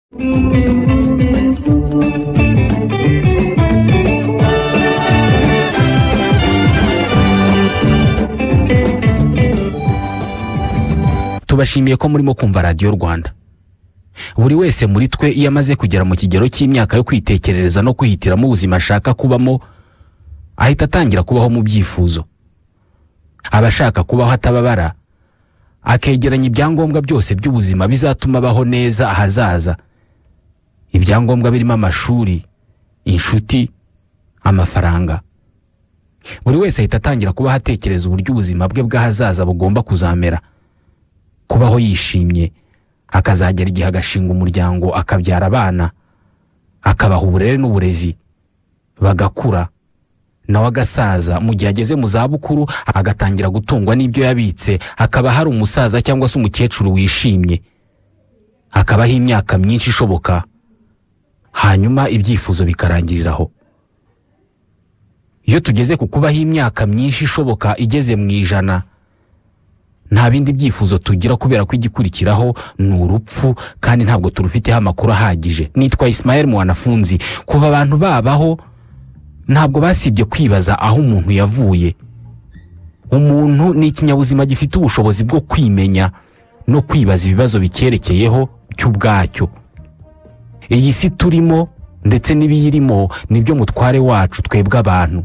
Tubashimiye ko murimo kumva Radio Rwanda. Buri wese muri twe iyo amaze kugera mu kigero cy'imyaka yo kwitekerereza no kwihitiramo ubuzima ashaka kubamo, ahita atangira kubaho mu byifuzo. Abashaka kubaho atababara, akegeranya ibyangombwa byose by'ubuzima bizatuma abaho neza ahazaza. Ibyangombwa birimo amashuri, inshuti, amafaranga. Buri wese ahita atangira kubaho atekereza uburyo ubuzima bwe bw'ahazaza bugomba kuzamera. Kubaho yishimye, akazagera igihe agashinga umuryango, akabyara abana, akabaha uburere n'uburezi, bagakura, nawe agasaza mu gihe ageze mu zabukuru agatangira gutungwa n'ibyo yabitse, akaba hari umusaza cyangwa se umukecuru wishimye, akabaho imyaka myinshi ishoboka, hanyuma ibyifuzo bikarangiriraho. Iyo tugeze ku kubaho imyaka myinshi ishoboka igeze mu 100, nta bindi byifuzo tugira kubera ko igikurikiraho ni urupfu, kandi ntabwo turufiteho amakuru ahagije. Nitwa Ismael Mwanafunzi. Kuva abantu babaho ntabwo basibye kwibaza aho umuntu yavuye. Umuntu ni ikinyabuzima gifite ubushobozi bwo kwimenya no kwibaza ibibazo bikerekeyeho cy'ubwacyo. Iyi si turimo ndetse n'ibiyirimo nibyo mutware wacu twebwe abantu.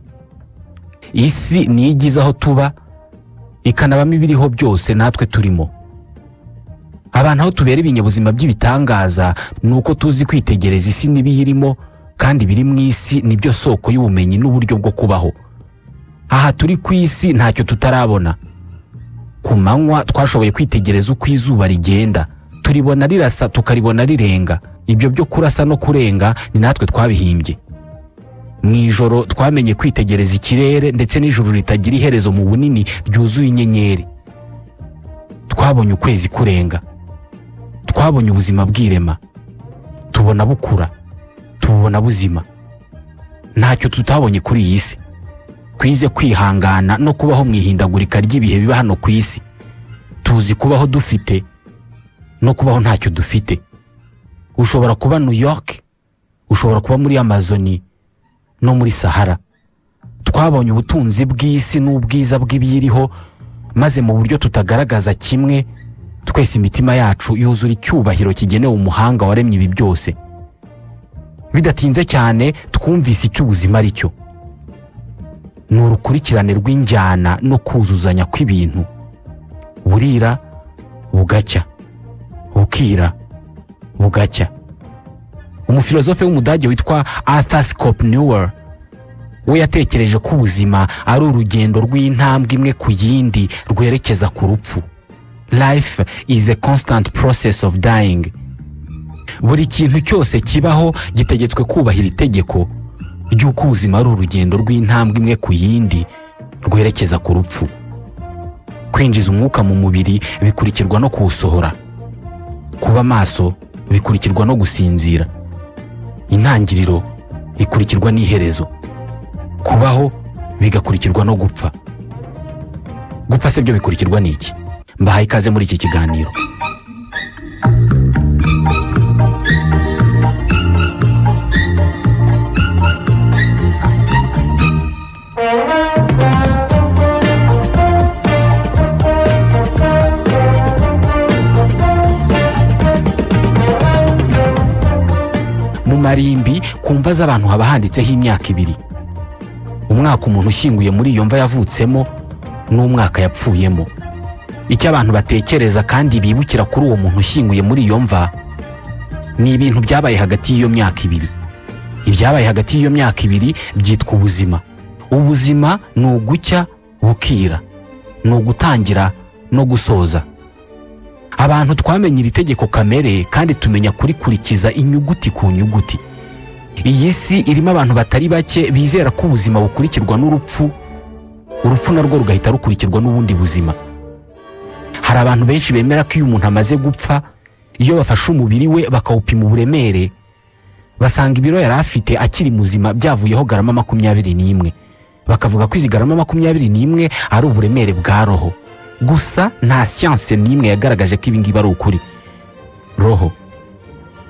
Isi ni igize aho tuba, ikanabamo ibiriho byose natwe turimo. Abantu aho tubera ibinyabuzima by'ibitangaza nuko tuzi kwitegereza isi n'ibiyirimo, kandi biri mu isi nibyo soko y'ubumenyi n'uburyo bwo kubaho. Aha turi ku isi ntacyo tutarabona. Ku manywa twashoboye kwitegereza uko izuba rigenda, turibona rirasa tukaribona rirenga. Ibyo byo kurasa no kurenga ni natwe twabihimbye. Mu ijoro twamenye kwitegereza ikirere ndetse n'ijuru ritagira iherezo mu bunini ryuzuye inyenyeri. Twabonye ukwezi kurenga, twabonye ubuzima bw'irema, tubona bukura, tubona buzima. Ntacyo tutabonye kuri iyi si. Twize kwihangana no kubaho mu ihindagurika ry'ibihe biba hano ku isi. Tuzi kubaho dufite no kubaho ntacyo dufite. Ushobora kuba New York, ushobora kuba muri Amazoni no muri Sahara. Twabonye ubutunzi bw'isi n'ubwiza bw'ibiyiriho, maze mu buryo tutagaragaza kimwe, twese imitima yacu yuzura icyubahiro kigenewe umuhanga waremye ibi byose. Bidatinze cyane twumvise icyo ubuzima ari cyo. Ni urukurikirane rw'injyana no kuzuzanya kw'ibintu. Burira bugacya, bukira bugacya. Umufilozofe w'umudage witwa Arthur Schopenhauer we yatekereje ko ubuzima ari urugendo rw'intambwe imwe ku yindi rwerekeza ku rupfu. Life is a constant process of dying. Buri kintu cyose kibaho gitegetswe kubahira itegeko ry'uko ubuzima ari urugendo rw'intambwe imwe ku yindi rwerekeza ku rupfu. Kwinjiza umwuka mu mubiri bikurikirwa no kuwusohora. Kuba maso bikurikirwa no gusinzira. Intangiriro ikurikirwa n'iherezo. Kubaho bigakurikirwa no gupfa. Gupfa se byo bikurikirwa n'iki? Mbahaye ikaze muri iki kiganiro. Mu marimbi ku mva z'abantu haba handitseho imyaka 2. Umwaka umuntu ushyinguye muri iyo mva yavutsemo n'umwaka yapfuyemo. Icyo abantu batekereza kandi bibukira kuri uwo muntu ushyinguye muri iyo mva ni ibintu byabaye hagati y'iyo myaka 2. Ibyabaye hagati y'iyo myaka 2 byitwa ubuzima. Ubuzima ni ugucya bukira, ni ugutangira no gusoza. Abantu twamenye iri tegeko kamere kandi tumenya kurikurikiza inyuguti ku nyuguti. Iyi si irimo abantu batari bake bizera ko ubuzima bukurikirwa n'urupfu, urupfu narwo rugahita rukurikirwa n'ubundi buzima. Hari abantu benshi bemera ko iyo umuntu amaze gupfa, iyo bafashe umubiri we bakawupima uburemere, basanga ibiro yari afite akiri muzima byavuyeho garama 21. Bakavuga ko izi garama 21 ari uburemere bwa roho. Gusa nta science n'imwe yagaragaje ko ibi ngibi ari ukuri. Roho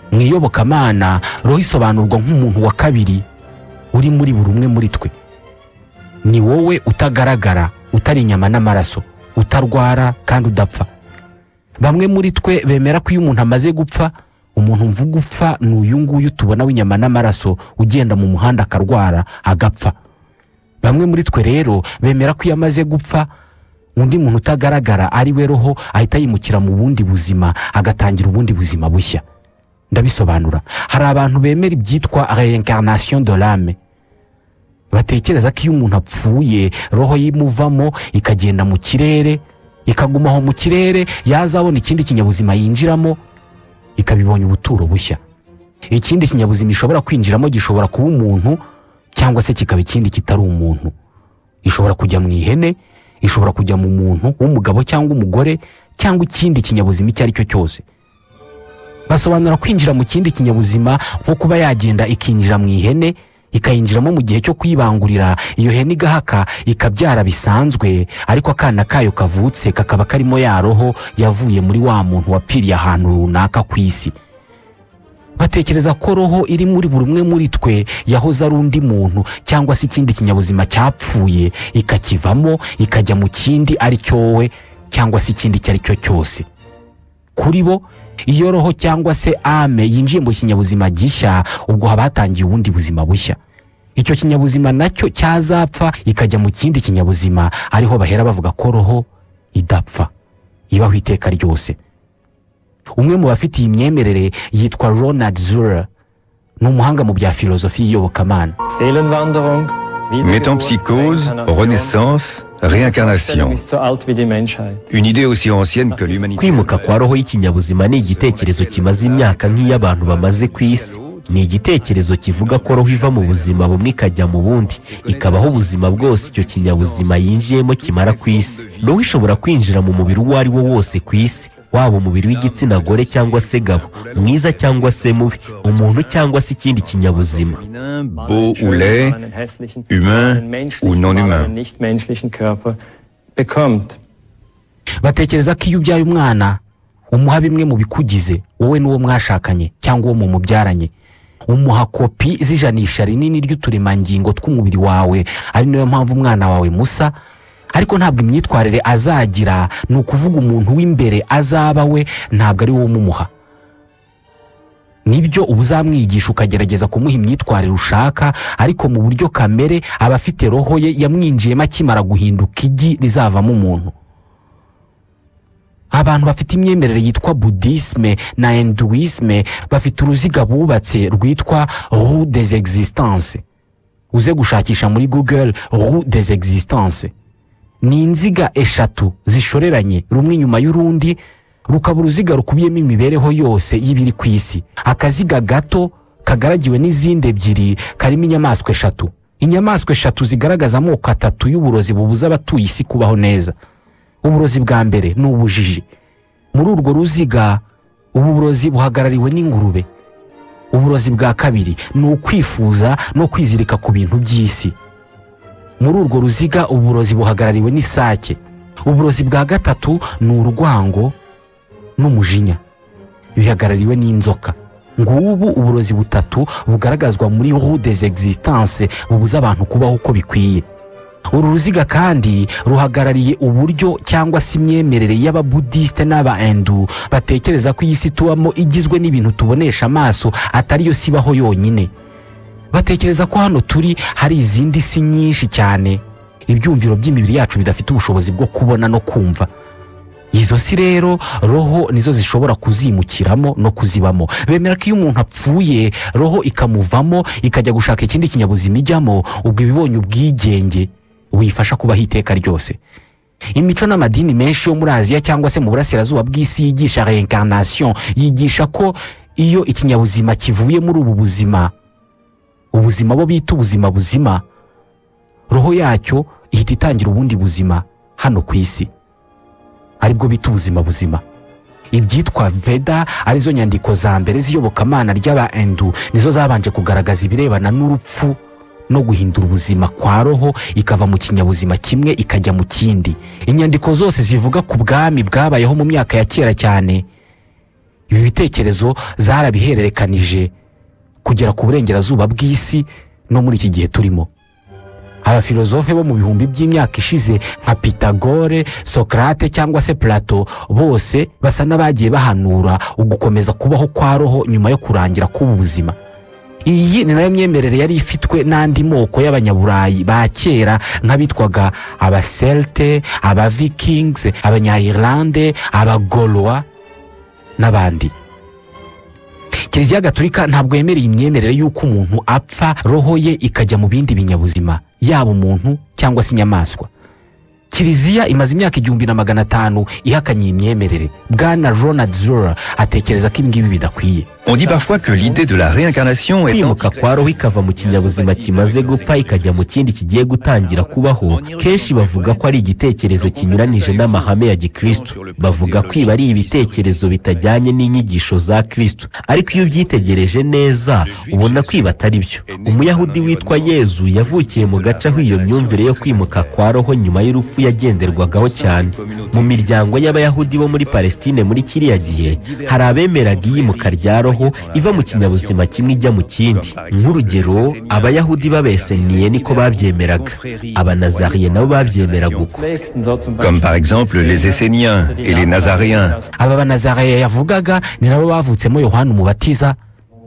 mu iyobokamana roho isobanurwa nk'umuntu wa kabiri uri muri buri umwe muri twe. Ni wowe utagaragara, utari inyama n'amaraso, utarwara kandi udapfa. Bamwe muri twe bemera ko iyo umuntu amaze gupfa, umuntu mvuga upfa ni uyu nguyu tubona w'inyama n'amaraso ugenda mu muhanda akarwara agapfa. Bamwe muri twe rero bemera ko iyo amaze gupfa, undi muntu utagaragara ari we roho ahita yimukira mu bundi buzima, agatangira ubundi buzima bushya. Ndabisobanura. Hari abantu bemera ibyitwa reincarnation de l'âme. Batekereza ko iyo umuntu apfuye roho yimuvamo ikagenda mu kirere, ikagumaho mu kirere, yazabona ikindi kinyabuzima yinjiramo ikabibonye ubuturo bushya. Ikindi kinyabuzima ishobora kwinjiramo gishobora kuba umuntu cyangwa se kikaba ikindi kitari umuntu. Ishobora kujya mu ihene, ishobora kujya mu muntu w'umugabo cyangwa umugore cyangwa ikindi kinyabuzima icyo ari cyo cyose. Basobanura kwinjira mu kindi kinyabuzima nko kuba yagenda ikinjira mu ihene, ikayinjiramo mu gihe cyo kwibangurira, iyo hene igahaka ikabyara bisanzwe, ariko akana kayo kavutse kakaba karimo ya roho yavuye muri wa muntu wapfiriye ahantu runaka ku isi. Batekereza ko roho iri muri buri umwe muri twe yahoze ari undi muntu cyangwa se ikindi kinyabuzima cyapfuye, ikakivamo ikajya mu kindi ari cyo wowe cyangwa se ikindi icyo ari cyo cyose. Kuri bo iyo roho cyangwa se ame yinjiye mu kinyabuzima gishya, ubwo haba hatangiye ubundi buzima bushya. Icyo kinyabuzima nacyo cyazapfa ikajya mu kindi kinyabuzima, ariho bahera bavuga ko roho idapfa, ibaho iteka ryose. Umwe mu bafite iyi myemerere yitwa Ronald Zurer, ni umuhanga mu bya filozofi y'iyobokamana. Métempsychose, renaissance, réincarnation. Une idée aussi ancienne que l'humanité. Kwimuka kwa roho y'ikinyabuzima ni igitekerezo kimaze imyaka nk'iy'abantu bamaze ku isi. Ni igitekerezo kivuga ko roho iva mu buzima bumwe ikajya mu bundi, ikabaho ubuzima bwose icyo kinyabuzima yinjiyemo kimara ku isi. Roho ishobora kwinjira mu mubiri uwo ari wo wose ku isi, waba umubiri w'igitsina gore cyangwa se gabo, mwiza cyangwa se mubi, umuntu cyangwa se ikindi kinyabuzima. Beau ou laid, humain ou non humain. Batekereza ko iyo ubyaye umwana umuha bimwe mu bikugize, wowe n'uwo mwashakanye cyangwa uwo mu mubyaranye. Umuha kopi z'ijanisha rinini ry'uturemangingo tw'umubiri wawe, ari nayo mpamvu umwana wawe musa, ariko ntabwo imyitwarire azagira, ni ukuvuga umuntu w'imbere azaba we ntabwo ari wowe umuha. Nibyo uba uzamwigisha ukagerageza kumuha imyitwarire ushaka, ariko mu buryo kamere aba afite roho ye yamwinjiyemo akimara guhinduka igi rizavamo umuntu. Abantu bafite imyemerere yitwa Buddhisme na Hinduisme bafite uruziga bubatse rwitwa roue des existences. Uze gushakisha muri Google roue des existences. Ni inziga eshatu zishoreranye rumwe inyuma y'urundi, rukaba uruziga rukubiyemo imibereho yose y'ibiri ku isi. Akaziga gato kagaragiwe n'izindi ebyiri karimo inyamaswa eshatu. Inyamaswa eshatu zigaragaza amoko atatu y'uburozi bubuza abatuye isi kubaho neza. Uburozi bwa mbere ni ubujiji. Muri urwo ruziga ubu burozi buhagarariwe n'ingurube. Uburozi bwa kabiri ni ukwifuza no kwizirika ku bintu by'isi. Muri urwo ruziga uburozi buhagarariwe n'isake. Uburozi bwa gatatu ni urwango n'umujinya, bihagarariwe n'inzoka. Ngubu uburozi butatu bugaragazwa muri roue des existences bubuza abantu kubaho uko bikwiye. Uru ruziga kandi ruhagarariye uburyo cyangwa se imyemerere y'Ababuddhiste n'Abahindu batekereza ko iyi si tubamo igizwe n'ibintu tubonesha amaso atari yo sibaho yonyine. Batekereza ko hano turi hari izindi si nyinshi cyane, ibyumviro by'imibiri yacu bidafite ubushobozi bwo kubona no kumva. Izo si rero roho nizo zishobora kuzimukiramo no kuzibamo. Bemera ko iyo umuntu apfuye roho ikamuvamo ikajya gushaka ikindi kinyabuzima ijyamo, ubwo ibibonye ubwigenge wifasha kubaho iteka ryose. Imico n'amadini menshi yo muri Aziya cyangwa se mu burasirazuba bw'isi yigisha reincarnation, yigisha ko iyo ikinyabuzima kivuye muri ubu buzima, ubuzima bo bita ubuzima buzima, roho yacyo ihita itangira ubundi buzima hano ku isi, aribwo bita ubuzima buzima. Ibyitwa Veda arizo nyandiko za mbere z'iyobokamana ry'Abahindu nizo zabanje kugaragaza ibirebana n'urupfu no guhindura ubuzima kwa roho ikava mu kinyabuzima kimwe ikajya mu kindi. Inyandiko zose zivuga ku bwami bwabayeho mu myaka ya kera cyane ibi bitekerezo zarabihererekanije kugera ku burengerazuba bw'isi no muri iki gihe turimo. Abafilozofe bo mu bihumbi by'imyaka ishize nka Pitagore, Socrate cyangwa se Plato bose basa n'abagiye bahanura ugukomeza kubaho kwa roho nyuma yo kurangira k'ubuzima. Iyi ni nayo myemerere yari ifitwe n'andi moko y'abanyaburayi ba kera nk'abitwaga abacelte, abavikings, abanya-Irlande, abagoloa n'abandi. Kiliziya Gatolika ntabwo yemereye imyemerere y'uko umuntu apfa roho ye ikajya mu bindi binyabuzima, yaba umuntu cyangwa se inyamaswa. Kiliziya imaze imyaka 1500 ihakanye imyemerere. Bwana Ronald Zura atekereza ko ibingibi bidakwiye. On dit parfois que l'idée de la réincarnation est kwimuka kwa roho ikava mu kinyabuzima kimaze gupfa ikajya mu kindi kigiye gutangira kubaho. Kenshi bavuga ko ari igitekerezo kinyuranije n'amahame ya Gikristo. Bavuga ko ibi ari ibitekerezo bitajyanye n'inyigisho za Kristo. Ariko iyo ubyitegereje neza ubona ko ibi atari byo. Umuyahudi witwa Yezu yavukiye mu gace aho iyo myumvire yo kwimuka kwa roho nyuma y'urupfu yagenderwagaho cyane. Mu miryango y'abayahudi bo muri Palestine muri kiriya gihe hari abemeraga iyimuka rya roho iva mu kinyabuzima kimwe ijya mu kindi. Nk'urugero, abayahudi b'abeseniye niko babyemeraga, abanazariye nabo babyemeraga uko. Comme par exemple les Esséniens et les Nazaréens. Aba banazariye yavugaga ni nabo bavutsemo Yohana Umubatiza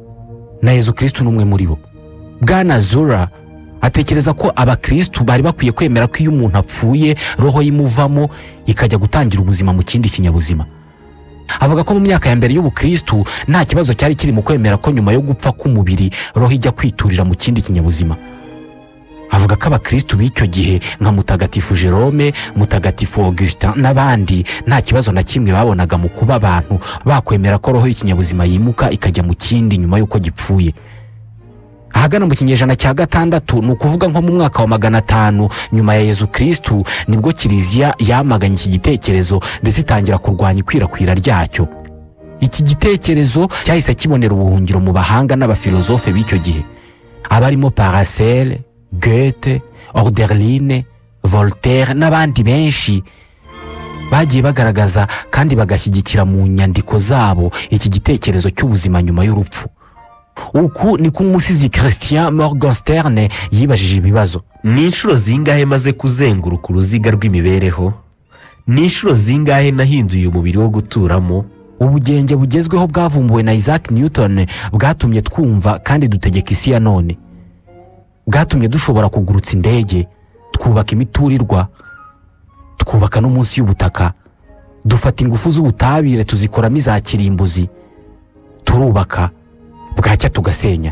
na Yezu Kristo n'umwe muri bo. Bwana Zura atekereza ko abakristo bari bakwiye kwemera ko iyo umuntu apfuye roho imuvamo ikajya gutangira ubuzima mu kindi kinyabuzima. Avuga ko mu myaka ya mbere y'ubukristo nta kibazo cyari kiri mu kwemera ko nyuma yo gupfa k'umubiri roho ijya kwiturira mu kindi kinyabuzima. Avuga ko abakristo b'icyo gihe nka Mutagatifu Jerome, Mutagatifu Augustin n'abandi nta kibazo na kimwe babonaga mu kuba abantu bakwemera ko roho y'ikinyabuzima yimuka ikajya mu kindi nyuma y'uko gipfuye. Ahagana mu kinyejana cya 6 ni ukuvuga nko mu mwaka wa 500 nyuma ya Yezu Kristo nibwo Kiliziya yamaganye iki gitekerezo ndetse itangira kurwanya ikwirakwira ryacyo. Iki gitekerezo cyahise kibonera ubuhungiro mu bahanga n'abafilozofe b'icyo gihe, abarimo Paracelse, Goethe, Hölderlin, Voltaire n'abandi benshi bagiye bagaragaza kandi bagashyigikira mu nyandiko zabo iki gitekerezo cy'ubuzima nyuma y'urupfu. Uku ni ko umusizi Christian Morgenstern yibajije ibibazo. Ni inshuro zingahe maze kuzenguruka uruziga rw'imibereho? Ni inshuro zingahe nahinduye umubiri wo guturamo? Ubugenge bugezweho bwavumbuwe na Isaac Newton bwatumye twumva kandi dutegeka isi ya none. Bwatumye dushobora kugurutsa indege, twubaka imiturirwa, twubaka no munsi y'ubutaka, dufata ingufu z'ubutabire tuzikoramo iza kirimbuzi, turubaka bwacya tugasenya.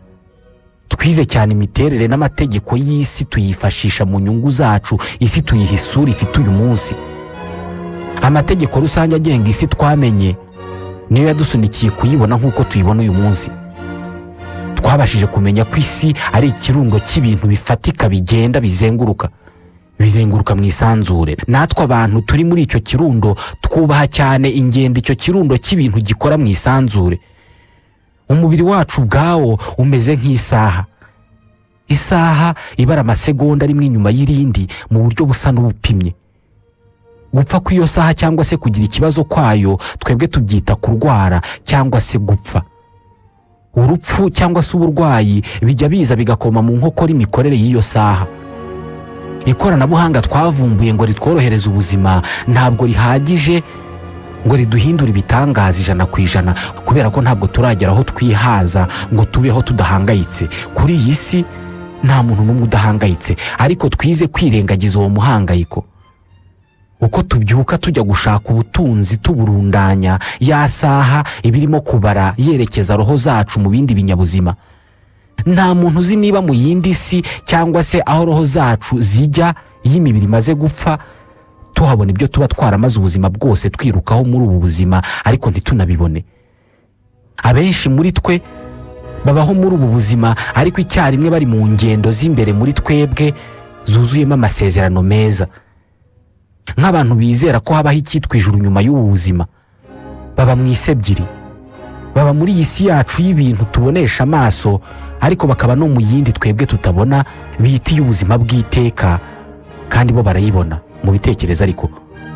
Twize cyane imiterere n'amategeko y'isi tuyifashisha mu nyungu zacu, isi tuyiha isura ifite uyu munsi. Amategeko rusange agenga isi twamenye niyo yadusunikiye kuyibona nk'uko tuyibona uyu munsi. Twabashije kumenya ko isi ari ikirundo cy'ibintu bifatika bigenda bizenguruka mu isanzure. Natwe abantu turi muri icyo kirundo twubaha cyane ingendo icyo kirundo cy'ibintu gikora mu isanzure. Umubiri wacu ubwawo umeze nk'isaha. Isaha ibara amasegonda rimwe inyuma y'irindi mu buryo busa n'ubupimye. Gupfa kw'iyo saha cyangwa se kugira ikibazo kwayo twebwe tubyita kurwara cyangwa se gupfa. Urupfu cyangwa se uburwayi bijya biza bigakoma mu nkokora imikorere y'iyo saha. Ikoranabuhanga twavumbuye ngo ritworohereze ubuzima ntabwo rihagije ngo riduhindure ibitangaza 100% kubera ko ntabwo turagera aho twihaza ngo tubeho tudahangayitse. Kuri iyi si nta muntu n'umwe udahangayitse, ariko twize kwirengagiza uwo muhangayiko. Uko tubyuka tujya gushaka ubutunzi tuburundanya, ya saha ibirimo kubara yerekeza roho zacu mu bindi binyabuzima. Nta muntu uzi niba mu yindi si cyangwa se aho roho zacu zijya y'imibiri imaze gupfa tuhabona ibyo tuba twaramaze ubuzima bwose twirukaho muri ubu buzima ariko ntitunabibone. Abenshi muri twe babaho muri ubu buzima ariko icyarimwe bari mu ngendo z'imbere muri twebwe zuzuyemo amasezerano meza. Nk'abantu bizera ko habaho icyitwa ijuru nyuma y'ubu buzima, baba mu isi ebyiri. Baba muri iyi si yacu y'ibintu tubonesha amaso ariko bakaba no mu yindi twebwe tutabona bita iy'ubuzima bw'iteka, kandi bo barayibona mu bitekerezo. Ariko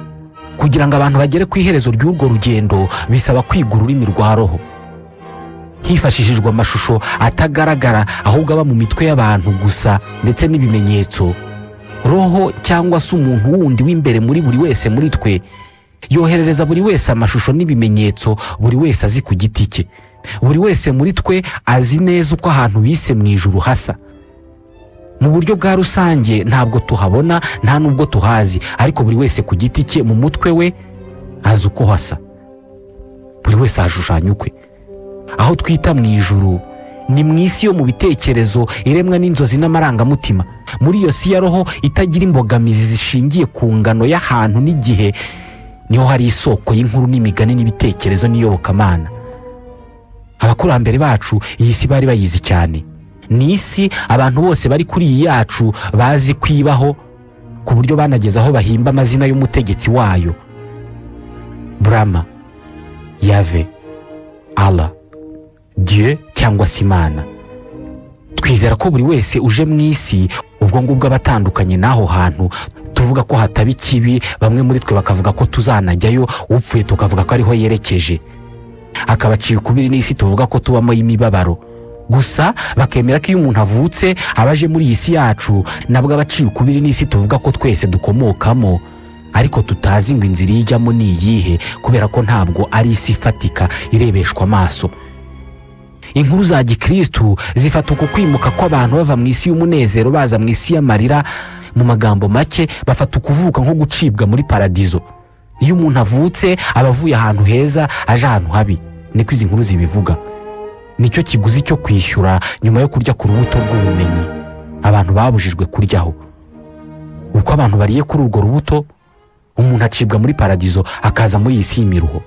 kugira ngo abantu bagere ku iherezo ry'urwo rugendo bisaba kwiga ururimi rwa roho hifashishijwe amashusho atagaragara ahubwo aba mu mitwe y'abantu gusa ndetse n'ibimenyetso. Roho cyangwa se umuntu wundi w'imbere muri buri wese muri twe yoherereza buri wese amashusho n'ibimenyetso buri wese azi ku giti cye. Buri wese muri twe azi neza uko ahantu bise mu ijuru hasa. Mu buryo bwa rusange ntabwo tuhabona nta nubwo tuhazi, ariko buri wese ku giti cye mu mutwe we azi uko hasa. Buri wese ahashushanya ukwe. Aho twita mu ijuru ni mu isi yo mu bitekerezo iremwa n'inzozi n'amarangamutima. Muri iyo si ya roho itagira imbogamizi zishingiye ku ngano y'ahantu n'igihe niho hari isoko y'inkuru n'imigani n'ibitekerezo n'iyobokamana. Abakurambere bacu iyi si bari bayizi cyane. Ni isi abantu bose bari kuri iyi yacu bazi kwibaho ku buryo banageze aho bahimba amazina y'umutegetsi wayo: Brahma, Yahweh, Allah, Dieu cyangwa se Imana. Twizera ko buri wese uje mu isi ubwo ngubwo abatandukanye n'aho hantu. Tuvuga ko hataba ikibi, bamwe muri twe bakavuga ko tuzanajyayo, upfuye tukavuga ko ariho yerekeje. Akabaciye ukubiri n'isi tuvuga ko tubamo imibabaro. Gusa bakemera ko iyo umuntu avutse abaje muri iyi si yacu nabwo abaciye ukubiri n'isi tuvuga ko twese dukomokamo, ariko tutazi ngo inzira ijyamo ni iyihe kubera ko ntabwo ari isi ifatika irebeshwa amaso. Inkuru za gikristu zifata uku kwimuka kw'abantu bava mu isi y'umunezero baza mu isi y'amarira. Mu magambo make bafata ukuvuka nko gucibwa muri paradizo. Iyo umuntu avutse aba avuye ahantu heza aje ahantu habi, niko izi nkuru zibivuga. Nicyo kiguzi cyo kwishyura nyuma yo kurya ku rubuto rw'ubumenyi abantu babujijwe kuryaho. Uko abantu bariye kuri urwo rubuto, umuntu acibwa muri paradizo akaza muri iyi si y'imiruho.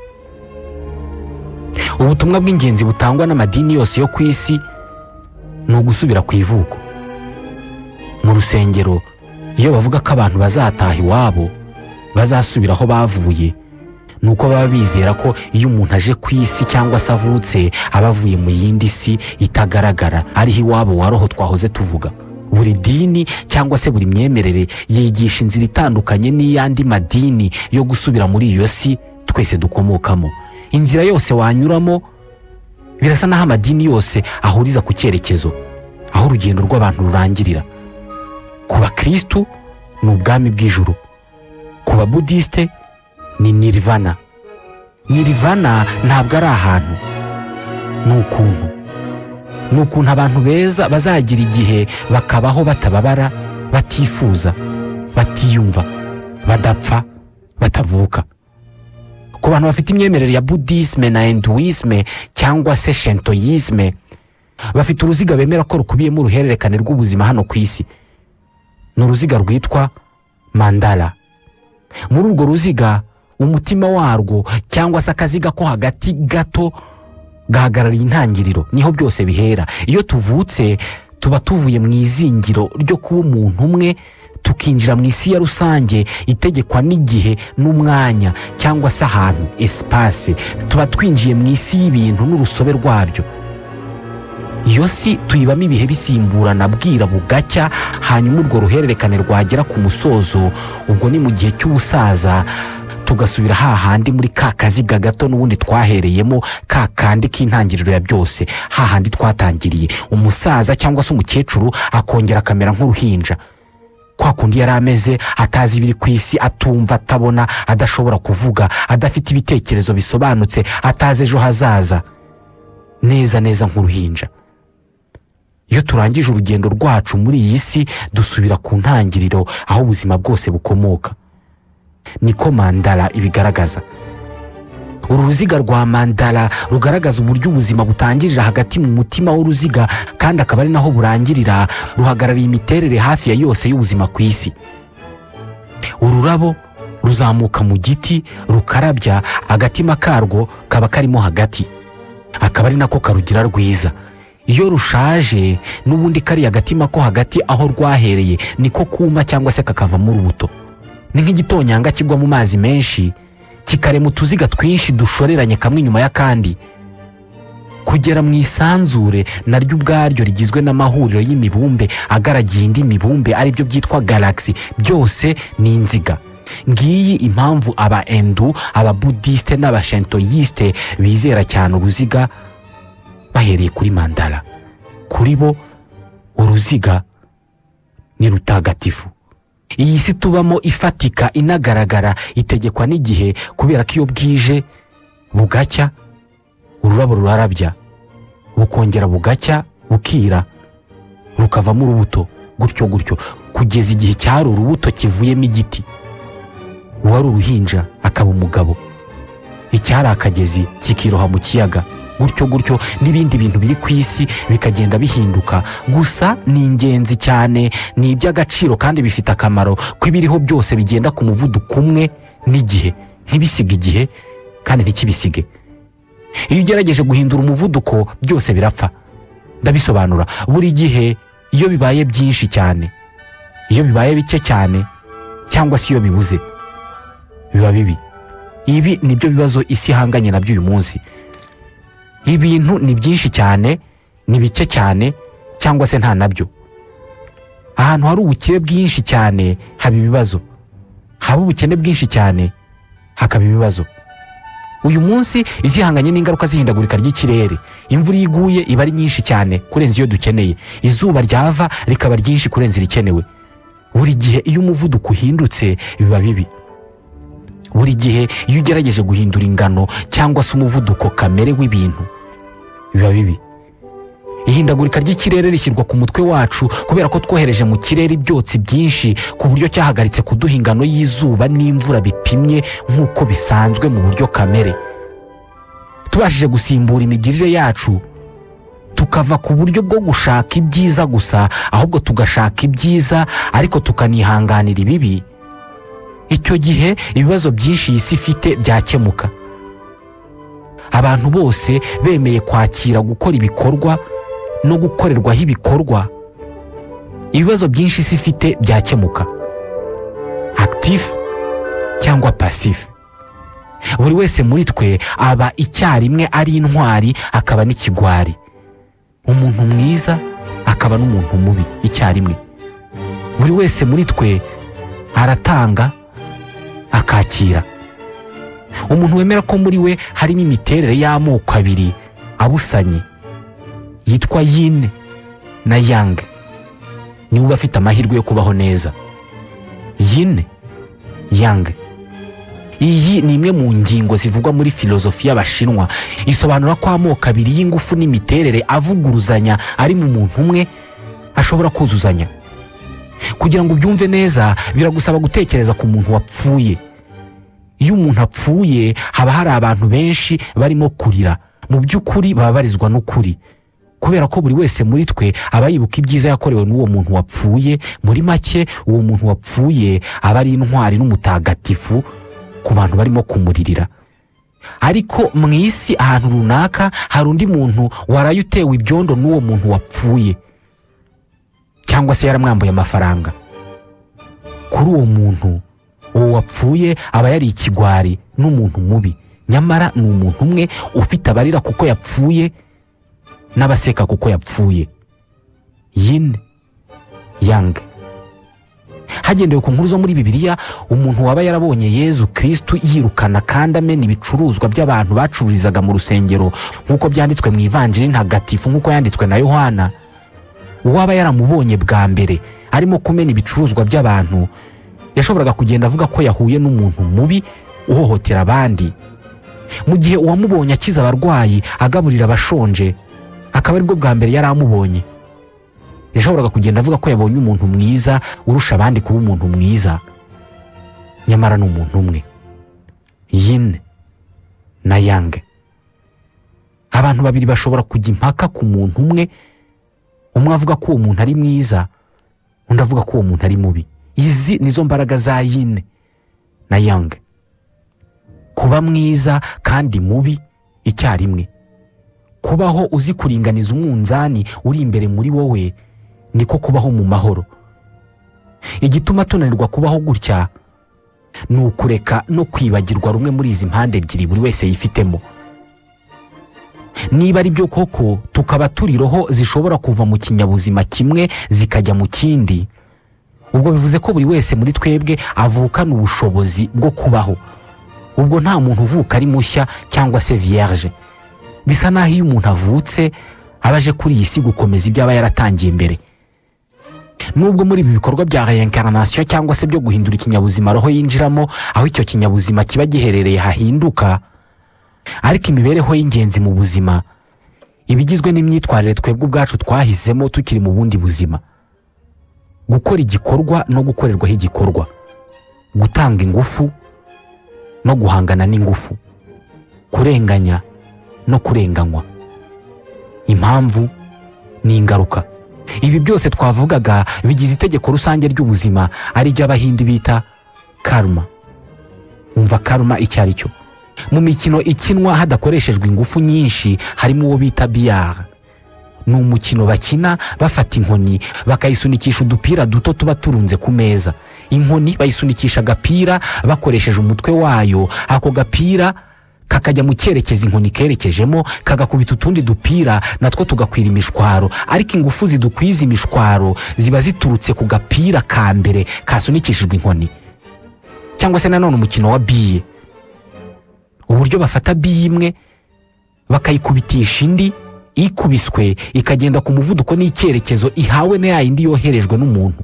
Ubutumwa bw'ingenzi butangwa n'amadini yose yo ku isi ni ugusubira ku ivuko. Mu rusengero iyo bavuga ko abantu bazataha iwabo, bazasubira aho bavuye, nuko baba bizera ko iyo umuntu aje ku isi cyangwa se avutse aba avuye mu yindi si itagaragara, ariho iwabo wa roho twahoze tuvuga. Buri dini cyangwa se buri myemerere yigisha inzira itandukanye n'iyandi madini yo gusubira muri iyo si twese dukomokamo. Inzira yose wanyuramo birasa n'aho amadini yose ahuriza ku cyerekezo, aho urugendo rw'abantu rurangirira. Ku bakristu ni ubwami bw'ijuru, ku babudiste ni nirvana. Nirvana ntabwo ari ahantu, ni ukuntu abantu beza bazagira igihe bakabaho batababara, batifuza, batiyumva, badapfa, batavuka. Ku bantu bafite imyemerere ya budisme na hinduisme cyangwa se shintoisme, bafite uruziga bemera ko rukubiyemo uruhererekane rw'ubuzima hano ku isi. Ni uruziga rwitwa mandala. Muri urwo ruziga umutima warwo cyangwa se akaziga ko hagati gato gahagarariye intangiriro, niho byose bihera. Iyo tuvutse tuba tuvuye mu izingiro ryo kuba umuntu umwe tukinjira mu isi ya rusange itegekwa n'igihe n'umwanya cyangwa se ahantu, espace. Tuba twinjiye mu isi y'ibintu n'urusobe rwabyo. Iyo si tuyibamo ibihe bisimburana bwira bugacya, hanyuma urwo ruhererekane rwagera ku musozo, ubwo ni mu gihe cy'ubusaza tugasubira hahandi muri ka kaziga gato n'ubundi twahereyemo, ka kandi k'intangiriro ya byose, hahandi twatangiriye. Umusaza cyangwa se umukecuru akongera akamera nk'uruhinja, kwa kundi yari ameze, atazi ibiri ku isi, atumva, atabona, adashobora kuvuga, adafite ibitekerezo bisobanutse, atazi ejo hazaza, neza nk'uruhinja. Iyo turangije urugendo rwacu muri iyi si dusubira ku ntangiriro aho ubuzima bwose bukomoka. Niko mandala ibigaragaza. Uru ruziga rwa mandala rugaragaza uburyo ubuzima butangirira hagati mu mutima w'uruziga kandi akaba ari naho burangirira. Ruhagarariye imiterere hafi ya yose y'ubuzima ku isi. Ururabo ruzamuka mu giti rukarabya, agatima karwo kaba karimo hagati, akaba ari nako karugira rwiza. Iyo rushaje n'ubundi kari agatima ko hagati aho rwahereye niko kuma cyangwa se kakavamo urubuto. Ni nk'igitonyanga kigwa mu mazi menshi kikarema utuziga twinshi dushoreranye kamwe inyuma y'akandi. Kugera mu isanzure naryo ubwaryo rigizwe n'amahuriro y'imibumbe agaragiye indi mibumbe, aribyo byitwa galaxy. Byose ni inziga. ngiyi impamvu aba Hindu, aba Buddhiste n'abashintoyiste bizera cyane uruziga bahereye kuri mandala. Kuri bo uruziga ni rutagatifu. Iyi si tubamo ifatika inagaragara itegekwa n'igihe, kubera ko iyo bwije bugacya ururabo rurarabya, bukongera bugacya bukira, rukavamo urubuto, gutyo gutyo kugeza igihe cyari urubuto kivuyemo igiti. Uwari uruhinja akaba umugabo, icyari akagezi kikiroha mu kiyaga, gutyo gutyo n'ibindi bintu biri ku isi bikagenda bihinduka. Gusa ni ingenzi cyane, ni iby'agaciro kandi bifite akamaro ko ibiriho byose bigenda ku muvuduko umwe n'igihe, ntibisige igihe kandi ntikibisige. Iyo ugerageje guhindura umuvuduko byose birapfa. Ndabisobanura. Buri gihe iyo bibaye byinshi cyane, iyo bibaye bike cyane, cyangwa se iyo bibuze, biba bibi. Ibi nibyo bibazo isi ihanganye nabyo uyu munsi. Ibintu ni byinshi cyane, ni bike cyane, cyangwa se nta nabyo. Ahantu hari ubukire bwinshi cyane haba ibibazo, haba ubukene bwinshi cyane hakaba ibibazo. Uyu munsi isi ihanganye n'ingaruka z'ihindagurika ry'ikirere. Imvura iguye iba ari nyinshi cyane kurenza iyo dukeneye, izuba ryava rikaba ryinshi kurenza irikenewe. Buri gihe iyo umuvuduko uhindutse biba bibi. Buri gihe iyo ugerageje guhindura ingano cyangwa se umuvuduko kamere w'ibintu biba bibi. Ihindagurika ry'ikirere rishyirwa ku mutwe wacu kubera ko twohereje mu kirere ibyotsi byinshi ku buryo cyahagaritse kuduha ingano y'izuba n'imvura bipimye nk'uko bisanzwe mu buryo kamere. Tubashije gusimbura imigirire yacu tukava ku buryo bwo gushaka ibyiza gusa, ahubwo tugashaka ibyiza ariko tukanihanganira ibibi, icyo gihe ibibazo byinshi iyi si ifite byakemuka. Abantu bose bemeye kwakira gukora ibikorwa no gukorerwaho ibikorwa, ibibazo byinshi isi ifite byakemuka. Actif cyangwa passif. Buri wese muri twe aba icyarimwe ari intwari akaba n'ikigwari, umuntu mwiza akaba n'umuntu mubi icyarimwe. Buri wese muri twe aratanga akakira. Umuntu wemera ko muri we harimo imiterere y'amoko abiri abusanye yitwa yin na yang, niwe uba afite amahirwe yo kubaho neza. Yin yang, iyi ni imwe mu ngingo zivugwa muri filozofi y'Abashinwa. Isobanura ko amoko abiri y'ingufu n'imiterere avuguruzanya ari mu muntu umwe ashobora kuzuzanya. Kugira ngo ubyumve neza biragusaba gutekereza ku muntu wapfuye. Iyo umuntu apfuye haba hari abantu benshi barimo kurira, mu by'ukuri baba barizwa n'ukuri, kubera ko buri wese muri twe aba yibuka ibyiza yakorewe n'uwo muntu wapfuye. Muri make uwo muntu wapfuye aba ari intwari n'umutagatifu ku bantu barimo kumuririra. Ariko mu isi ahantu runaka hari undi muntu waraye utewe ibyondo n'uwo muntu wapfuye, cyangwa se yaramwambuye amafaranga. Kuri uwo muntu, uwo wapfuye aba yari ikigwari n'umuntu mubi, nyamara ni umuntu umwe ufite abarira kuko yapfuye n'abaseka kuko yapfuye. Yin yang. Hagendewe ku nkuru zo muri Bibiliya, umuntu waba yarabonye Yezu Kristo yirukana kandi amena ibicuruzwa by'abantu bacururizaga mu rusengero nk'uko byanditswe mu ivanjiri ntagatifu nk'uko yanditswe na Yohana, uwaba yaramubonye bwa mbere arimo kumena ibicuruzwa by'abantu yashoboraga kugenda avuga ko yahuye n'umuntu mubi uhohotera abandi. Mu gihe uwamubonye akiza abarwayi, agaburira abashonje, akaba aribwo bwa mbere yari amubonye, yashoboraga kugenda avuga ko yabonye umuntu mwiza urusha abandi kuba umuntu mwiza, nyamara ni umuntu umwe. Yin na yang. Abantu babiri bashobora kujya impaka ku muntu umwe, umwe avuga ko uwo muntu ari mwiza, undi avuga ko uwo muntu ari mubi. Izi nizo mbaraga za yin na yang. Kuba mwiza kandi mubi icyarimwe. Kubaho uzi kuringaniza umunzani uri imbere muri wowe, niko kubaho mu mahoro. Igituma tunanirwa kubaho gutya ni ukureka no kwibagirwa rumwe muri izi mpande ebyiri buri wese yifitemo. Niba ari byo koko tukaba turi roho zishobora kuva mu kinyabuzima kimwe zikajya mu kindi, ubwo bivuze ko buri wese muri twebwe avukana ubushobozi bwo kubaho. Ubwo nta muntu uvuka ari mushya cyangwa se vierge. Bisa naho iyo umuntu avutse abaje kuri iyi si gukomeza ibyo aba yaratangiye mbere. Nubwo muri ibi bikorwa bya reincarnation cyangwa se byo guhindura ikinyabuzima roho yinjiramo aho icyo kinyabuzima kiba giherereye hahinduka, ariko imibereho y'ingenzi mu buzima ibigizwe n'imyitwarire twebwe ubwacu twahisemo tukiri mu bundi buzima. Gukora igikorwa no gukorerwaho igikorwa, gutanga ingufu no guhangana n'ingufu, kurenganya no kurenganywa, impamvu n'ingaruka. Ibi byose twavugaga bigize itegeko rusange ry'ubuzima, ari ryo Abahindi bita karma. Umva karma icyo ari cyo. Mu mikino ikinwa hadakoreshejwe ingufu nyinshi harimo uwo bita billard. Ni umukino bakina bafata inkoni bakayisunikisha udupira duto tuba turunze ku meza. Inkoni bayisunikisha agapira bakoresheje umutwe wayo, ako gapira kakajya mu cyerekezo inkoni kerekejemo, kagakubita utundi dupira natwo tugakwira imishwaro, ariko ingufu zidukwiza imishwaro ziba ziturutse ku gapira ka mbere kasunikishijwe inkoni. Cyangwa se nanone umukino wa biye, uburyo bafata biye imwe bakayikubitisha indi, ikubiswe ikagenda ku muvuduko n'icyerekezo ihawe na yindi yoherejwe n'umuntu.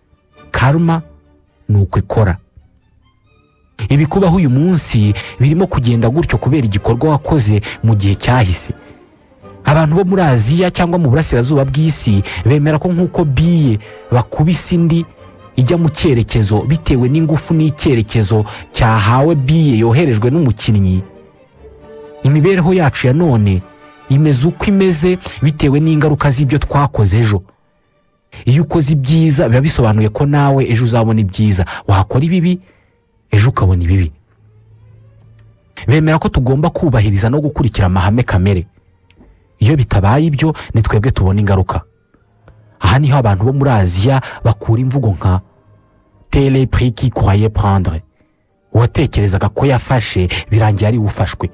Karma ni uko ikora. Ibikubaho uyu munsi birimo kugenda gutyo kubera igikorwa wakoze mu gihe cyahise. Abantu bo muri Aziya cyangwa mu burasirazuba bw'isi bemera ko nk'uko biye bakubise indi ijya mu cyerekezo bitewe n'ingufu n'icyerekezo cyahawe biye yoherejwe n'umukinnyi, imibereho yacu ya none imeze uko imeze bitewe n'ingaruka z'ibyo twakoze ejo. Iyo ukoze ibyiza biba bisobanuye ko nawe ejo uzabona ibyiza, wakora ibibi ejo ukabona ibibi. Bemera ko tugomba kubahiriza no gukurikira amahame kamere. Iyo bitabaye ibyo ni twebwe tubona ingaruka. Aha niho abantu bo muri Aziya bakura imvugo nka tele prix qui croyait prendre. Uwatekerezaga ko yafashe birangiye ari ufashwe.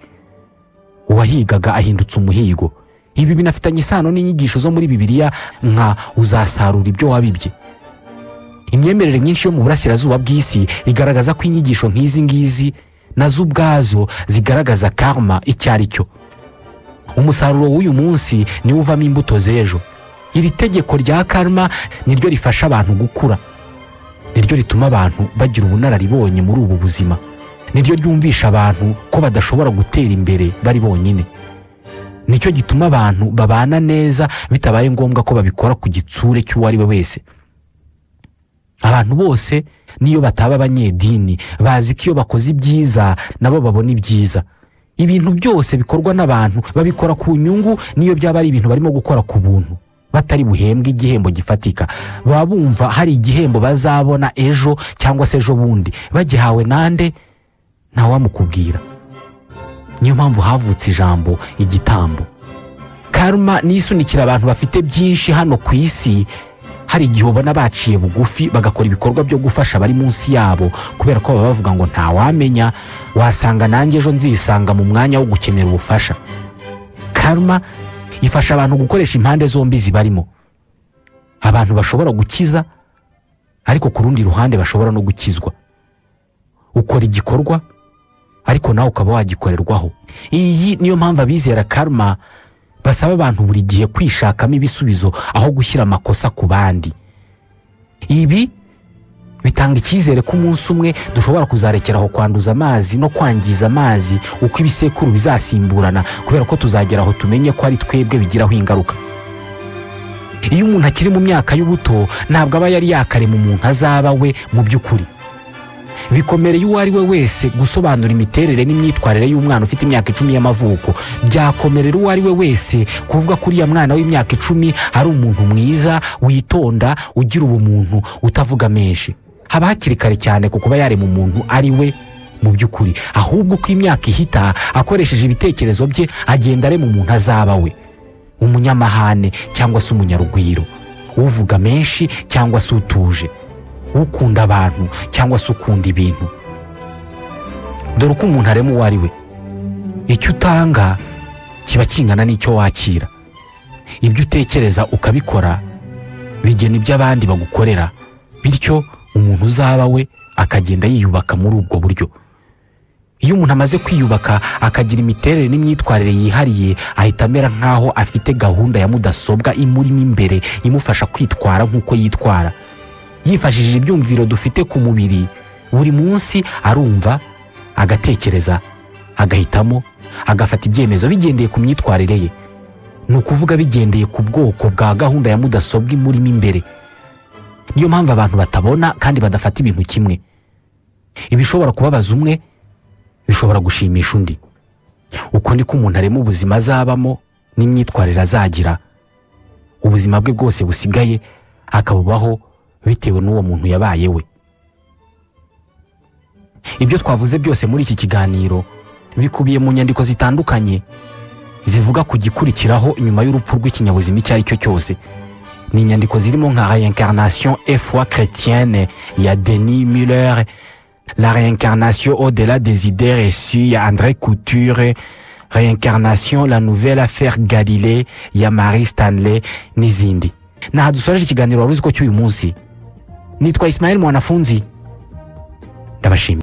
Uwahigaga ahindutse umuhigo. Ibi binafitanye isano n'inyigisho zo muri Bibiliya nka uzasarura ibyo wabibye. Imyemerere myinshi yo mu burasirazuba bw'isi igaragaza ko inyigisho nk'izi ngizi nazo ubwazo zigaragaza karma icyo ari cyo. Umusaruro w'uyu munsi niwo uvamo imbuto z'ejo. Iri tegeko rya karma niryo rifasha abantu gukura, niryo rituma abantu bagira ubunararibonye muri ubu buzima, niryo ryumvisha abantu ko badashobora gutera imbere bari bonyine, nicyo gituma abantu babana neza bitabaye ngombwa ko babikora ku gitsure cy'uwo ari we wese. Abantu bose niyo bataba abanyedini bazi ko iyo bakoze ibyiza nabo babona ibyiza. Ibintu byose bikorwa n'abantu babikora ku nyungu, niyo byaba ari ibintu barimo gukora ku buntu batari buhembwe igihembo gifatika. Baba bumva hari igihembo bazabona ejo cyangwa se ejo bundi, bagihawe nande ntawamukubwira. Niyo mpamvu havutse ijambo igitambo. Karma nisunikira abantu bafite byinshi hano ku isi. Hari igihe ubona baciye bugufi bagakora ibikorwa byo gufasha bari munsi yabo kubera ko baba bavuga ngo ntawamenya, wasanga nanjye ejo nzisanga mu mwanya wo gukenera ubufasha. Karma ifasha abantu gukoresha impande zombi zibarimo. Abantu bashobora gukiza ariko ku rundi ruhande bashobora no gukizwa. Ukora igikorwa ariko nawe ukaba wagikorerwaho. Iyi niyo mpamvu abizera karma basaba abantu buri gihe kwishakamo ibisubizo aho gushyira amakosa ku bandi. Ibi bitanga icyizere ko umunsi umwe dushobora kuzarekeraho kwanduza amazi no kwangiza amazi uko ibisekuru bizasimburana, kubera ko tuzageraho tumenye ko ari twebwe bigiraho ingaruka. Iyo umuntu akiri mu myaka y'ubuto ntabwo aba yari yakarema umuntu azaba we mu by'ukuri. Bikomereye uwo ari we wese gusobanura imiterere n'imyitwarire y'umwana ufite imyaka 10 y'amavuko. Byakomerera uwo ari we wese kuvuga ko uriya mwana w'imyaka 10 ari umuntu mwiza, witonda, ugira ubumuntu, utavuga menshi. Haba hakiri kare cyane ku kuba yarema umuntu ari we mu by'ukuri, ahubwo uko imyaka ihita akoresheje ibitekerezo bye agenda arema umuntu azaba we. Umunyamahane cyangwa se umunyarugwiro, uvuga menshi cyangwa se utuje, ukunda abantu cyangwa se ukunda ibintu. Dore uko umuntu arema uwo ari we. Icyo utanga kiba kingana n'icyo wakira. Ibyo utekereza ukabikora bigena ibyo abandi bagukorera bityo umuntu uzaba we akagenda yiyubaka muri ubwo buryo. Iyo umuntu amaze kwiyubaka akagira imiterere n'imyitwarire yihariye, ahita amera nk'aho afite gahunda ya mudasobwa imurimo imbere imufasha kwitwara nk'uko yitwara. Yifashishije ibyumviro dufite ku mubiri, buri munsi arumva, agatekereza, agahitamo, agafata ibyemezo bigendeye ku myitwarire ye. Ni ukuvuga bigendeye ku bwoko bwa gahunda ya mudasobwa imurimo imbere. Niyo mpamvu abantu batabona kandi badafata ibintu kimwe. Ibishobora kubabaza umwe bishobora gushimisha undi. Uko niko umuntu arema ubuzima azabamo n'imyitwarire azagira. Ubuzima bwe bwose busigaye akabubaho bitewe n'uwo muntu yabaye we. Ibyo twavuze byose muri iki kiganiro bikubiye mu nyandiko zitandukanye zivuga ku gikurikiraho nyuma y'urupfu rw'ikinyabuzima icyo ari cyo cyose. Ni inyandiko zirimo nka Réincarnation et foi chrétienne ya Denis Müller, La réincarnation au-delà des idées reçues ya André Couture, Réincarnation la nouvelle affaire Galilée ya Marie Stanley n'izindi. Naha dusoreje ikiganiro wari uzi ko cy'uyu munsi. Nitwa Ismael Mwanafunzi. Ndabashimiye.